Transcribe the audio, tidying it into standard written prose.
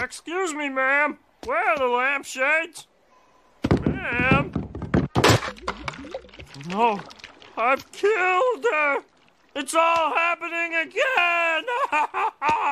Excuse me, ma'am. Where are the lampshades? Ma'am? No, I've killed her. It's all happening again.